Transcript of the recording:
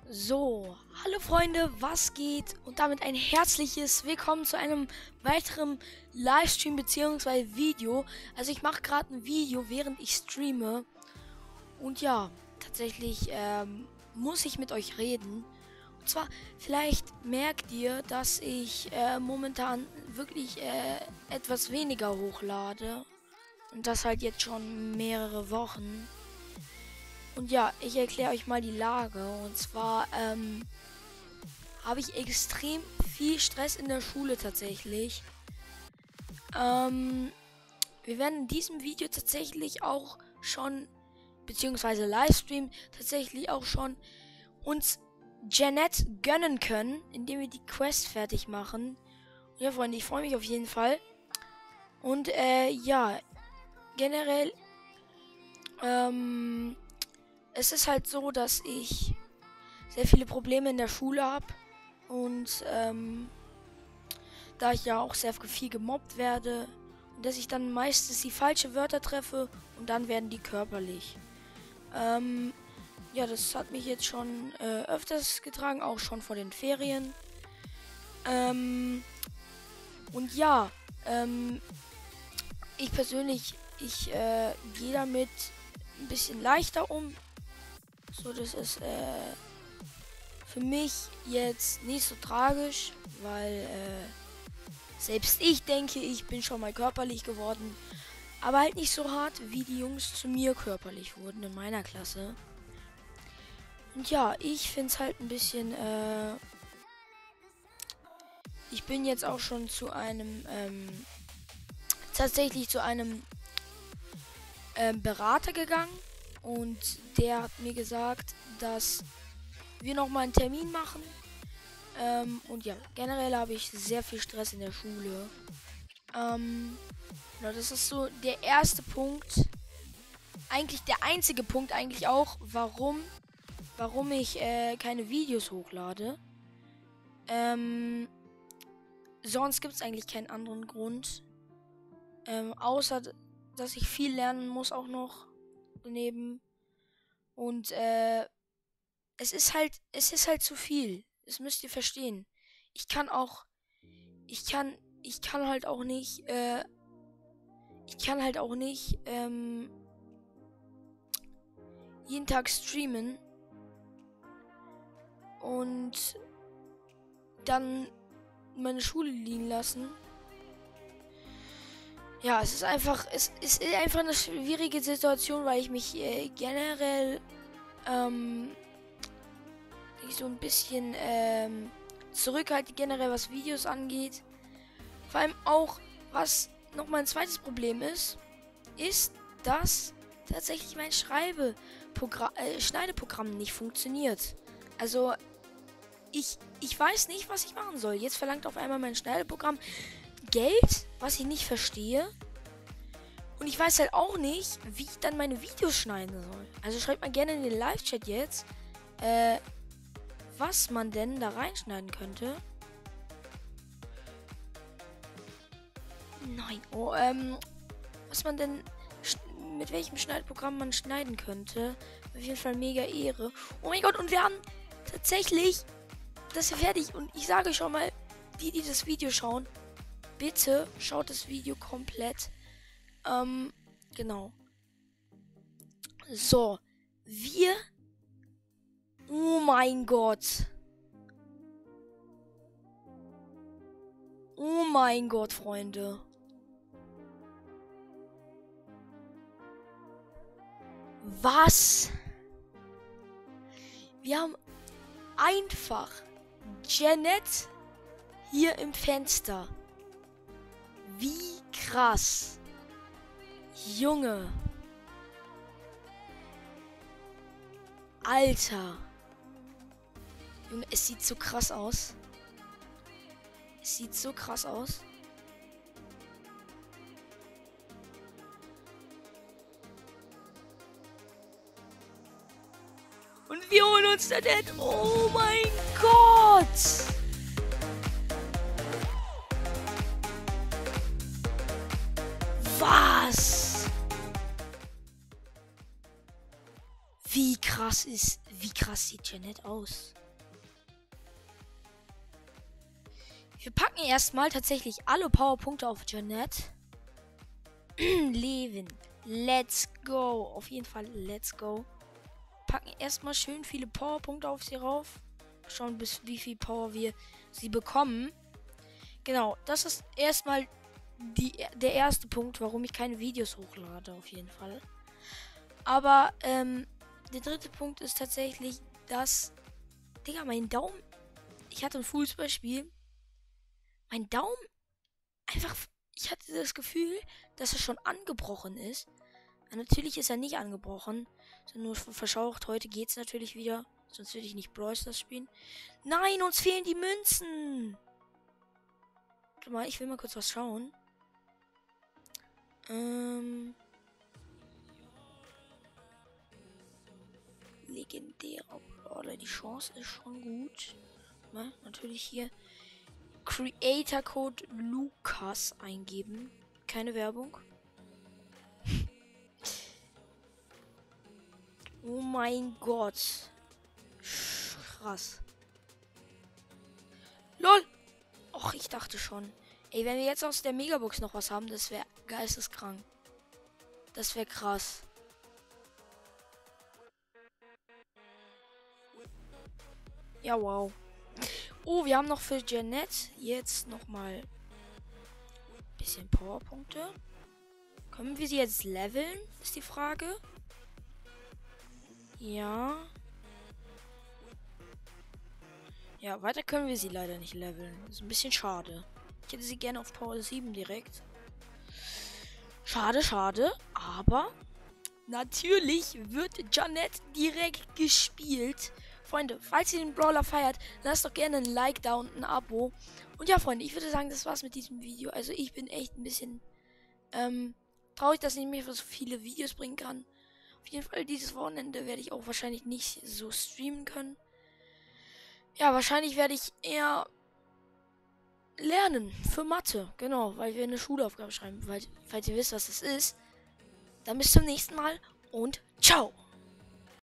So, hallo Freunde, was geht? Und damit ein herzliches Willkommen zu einem weiteren Livestream bzw. Video. Also ich mache gerade ein Video, während ich streame. Und ja, tatsächlich muss ich mit euch reden. Und zwar, vielleicht merkt ihr, dass ich momentan wirklich etwas weniger hochlade. Und das halt jetzt schon mehrere Wochen. Und ja, ich erkläre euch mal die Lage. Und zwar habe ich extrem viel Stress in der Schule tatsächlich. Wir werden in diesem Video tatsächlich auch schon, beziehungsweise Livestream, tatsächlich auch schon uns Jeanette gönnen können, indem wir die Quest fertig machen. Und ja, Freunde, ich freue mich auf jeden Fall. Und ja, generell, es ist halt so, dass ich sehr viele Probleme in der Schule habe und da ich ja auch sehr viel gemobbt werde und dass ich dann meistens die falschen Wörter treffe und dann werden die körperlich. Ja, das hat mich jetzt schon öfters getragen, auch schon vor den Ferien. Und ja, ich persönlich, ich gehe damit ein bisschen leichter um. So, das ist für mich jetzt nicht so tragisch, weil selbst ich denke, ich bin schon mal körperlich geworden, aber halt nicht so hart, wie die Jungs zu mir körperlich wurden in meiner Klasse. Und ja, ich finde es halt ein bisschen, ich bin jetzt auch schon zu einem, tatsächlich zu einem Berater gegangen. Und der hat mir gesagt, dass wir nochmal einen Termin machen. Und ja, generell habe ich sehr viel Stress in der Schule. Genau, das ist so der erste Punkt. Eigentlich der einzige Punkt eigentlich auch, warum ich keine Videos hochlade. Sonst gibt es eigentlich keinen anderen Grund. Außer, dass ich viel lernen muss auch noch daneben. Und es ist halt zu viel. Das müsst ihr verstehen. Ich kann halt auch nicht jeden Tag streamen und dann meine Schule liegen lassen. Ja, es ist einfach eine schwierige Situation, weil ich mich generell so ein bisschen zurückhalte, generell was Videos angeht. Vor allem auch, was noch mein zweites Problem ist, dass tatsächlich mein Schneideprogramm nicht funktioniert. Also, ich weiß nicht, was ich machen soll. Jetzt verlangt auf einmal mein Schneideprogramm Geld, was ich nicht verstehe. Und ich weiß halt auch nicht, wie ich dann meine Videos schneiden soll. Also schreibt mal gerne in den Live-Chat jetzt, was man denn da reinschneiden könnte. Nein, was man denn, mit welchem Schneidprogramm man schneiden könnte. Auf jeden Fall mega Ehre. Oh mein Gott, und wir haben tatsächlich das hier fertig. Und ich sage schon mal, die das Video schauen, bitte schaut das Video komplett. Genau. So, oh mein Gott. Oh mein Gott, Freunde. Was? Wir haben einfach Jeanette hier im Fenster. Wie krass. Junge. Alter. Junge, es sieht so krass aus. Es sieht so krass aus. Und wir holen uns da Dead. Oh mein Gott. Was? Wie krass sieht Jeanette aus? Wir packen erstmal tatsächlich alle Powerpunkte auf Jeanette. Leben. Let's go. Auf jeden Fall, let's go. Packen erstmal schön viele Powerpunkte auf sie rauf. Schauen, bis wie viel Power wir sie bekommen. Genau, das ist erstmal der erste Punkt, warum ich keine Videos hochlade, auf jeden Fall. Aber, der dritte Punkt ist tatsächlich, dass, Digga, mein Daumen, ich hatte ein Fußballspiel, mein Daumen, einfach, ich hatte das Gefühl, dass er schon angebrochen ist. Aber natürlich ist er nicht angebrochen, sondern nur verschaucht. Heute geht's natürlich wieder, sonst würde ich nicht Brawl Stars spielen. Nein, uns fehlen die Münzen! Warte mal, ich will mal kurz was schauen. Legendärer Brawler. Die Chance ist schon gut. Na, natürlich hier Creator Code Lukas eingeben. Keine Werbung. Oh mein Gott. Krass. LOL. Och, ich dachte schon. Ey, wenn wir jetzt aus der Megabox noch was haben, das wäre geisteskrank. Das wäre krass. Ja, wow. Oh, wir haben noch für Jeanette jetzt nochmal ein bisschen Powerpunkte. Können wir sie jetzt leveln? Ist die Frage. Ja. Ja, weiter können wir sie leider nicht leveln. Ist ein bisschen schade. Ich hätte sie gerne auf Power 7 direkt. Schade, schade. Aber natürlich wird Jeanette direkt gespielt. Freunde, falls ihr den Brawler feiert, lasst doch gerne ein Like da und ein Abo. Und ja, Freunde, ich würde sagen, das war's mit diesem Video. Also ich bin echt ein bisschen traurig, dass ich nicht mehr so viele Videos bringen kann. Auf jeden Fall dieses Wochenende werde ich auch wahrscheinlich nicht so streamen können. Ja, wahrscheinlich werde ich eher lernen für Mathe. Genau, weil wir eine Schulaufgabe schreiben. Falls ihr wisst, was das ist. Dann bis zum nächsten Mal und ciao.